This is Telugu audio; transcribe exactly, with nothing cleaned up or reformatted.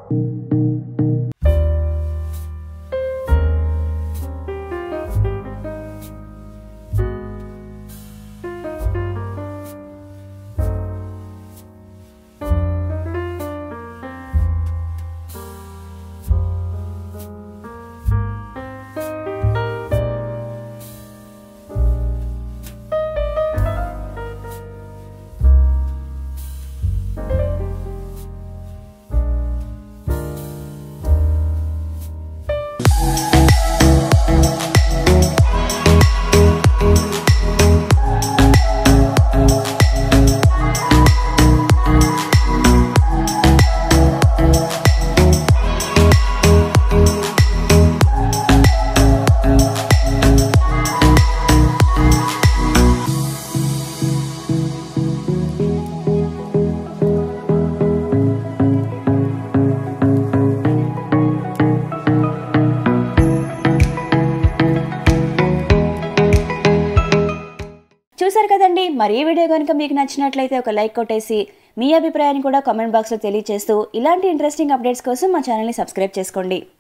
చూసారు కదండి, మరి ఈ వీడియో కనుక మీకు నచ్చినట్లయితే ఒక లైక్ కొట్టేసి మీ అభిప్రాయాన్ని కూడా కామెంట్ బాక్స్లో తెలియజేస్తూ ఇలాంటి ఇంట్రెస్టింగ్ అప్డేట్స్ కోసం మా ఛానల్ని సబ్స్క్రైబ్ చేసుకోండి.